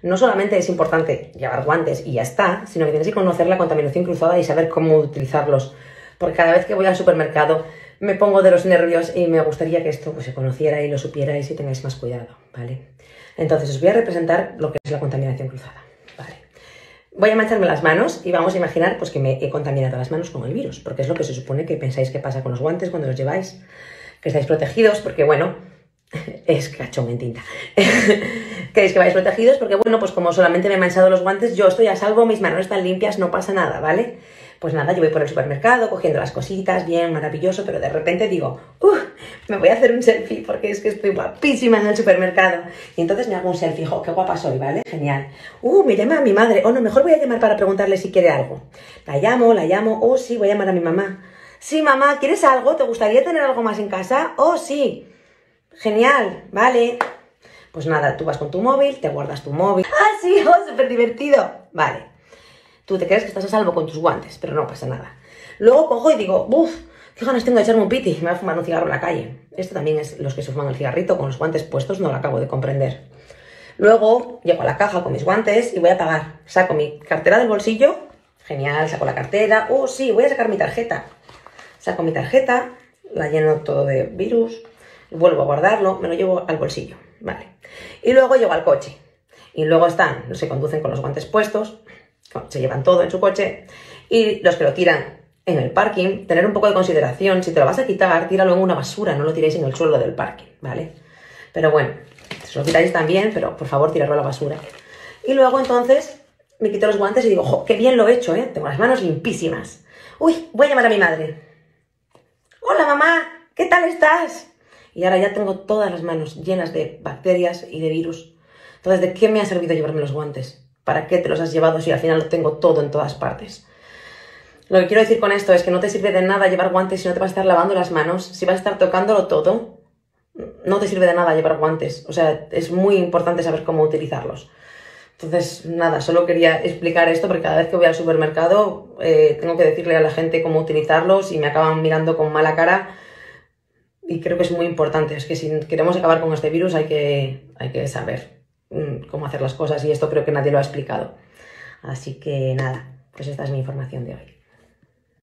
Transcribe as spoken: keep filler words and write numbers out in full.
no solamente es importante llevar guantes y ya está, sino que tienes que conocer la contaminación cruzada y saber cómo utilizarlos. Porque cada vez que voy al supermercado me pongo de los nervios y me gustaría que esto pues, se conociera y lo supierais y tengáis más cuidado, ¿vale? Entonces os voy a representar lo que es la contaminación cruzada, ¿vale? Voy a mancharme las manos y vamos a imaginar pues, que me he contaminado las manos con el virus, porque es lo que se supone que pensáis que pasa con los guantes cuando los lleváis, que estáis protegidos, porque bueno, es cachón en tinta. Queréis que vais protegidos porque bueno, pues como solamente me he manchado los guantes, yo estoy a salvo, mis manos están limpias, no pasa nada, ¿vale? Pues nada, yo voy por el supermercado cogiendo las cositas, bien, maravilloso, pero de repente digo, uff, me voy a hacer un selfie porque es que estoy guapísima en el supermercado. Y entonces me hago un selfie, jo, qué guapa soy, ¿vale? Genial. Uh, me llama a mi madre, o oh, no, mejor voy a llamar para preguntarle si quiere algo. La llamo, la llamo, oh sí, voy a llamar a mi mamá. Sí, mamá, ¿quieres algo? ¿Te gustaría tener algo más en casa? Oh sí, genial, vale. Pues nada, tú vas con tu móvil, te guardas tu móvil. Ah, sí, oh, súper divertido. Vale. Tú te crees que estás a salvo con tus guantes, pero no pasa nada. Luego cojo y digo, uff, qué ganas tengo de echarme un piti. Me voy a fumar un cigarro en la calle. Esto también es los que se fuman el cigarrito con los guantes puestos, no lo acabo de comprender. Luego llego a la caja con mis guantes y voy a pagar. Saco mi cartera del bolsillo. Genial, saco la cartera. Oh, sí, voy a sacar mi tarjeta. Saco mi tarjeta, la lleno todo de virus, vuelvo a guardarlo, me lo llevo al bolsillo. Vale. Y luego llego al coche. Y luego están, se conducen con los guantes puestos, se llevan todo en su coche, y los que lo tiran en el parking, tener un poco de consideración, si te lo vas a quitar, tíralo en una basura, no lo tiréis en el suelo del parking, ¿vale? Pero bueno, si lo quitáis también, pero por favor tirarlo a la basura. Y luego entonces me quito los guantes y digo, jo, qué bien lo he hecho, ¿eh? Tengo las manos limpísimas. Uy, voy a llamar a mi madre. Hola mamá, ¿qué tal estás? Y ahora ya tengo todas las manos llenas de bacterias y de virus. Entonces, ¿de qué me ha servido llevarme los guantes? ¿Para qué te los has llevado si al final lo tengo todo en todas partes? Lo que quiero decir con esto es que no te sirve de nada llevar guantes si no te vas a estar lavando las manos, si vas a estar tocándolo todo, no te sirve de nada llevar guantes. O sea, es muy importante saber cómo utilizarlos. Entonces, nada, solo quería explicar esto porque cada vez que voy al supermercado eh, tengo que decirle a la gente cómo utilizarlos y me acaban mirando con mala cara. Y creo que es muy importante, es que si queremos acabar con este virus hay que, hay que saber cómo hacer las cosas y esto creo que nadie lo ha explicado. Así que nada, pues esta es mi información de hoy.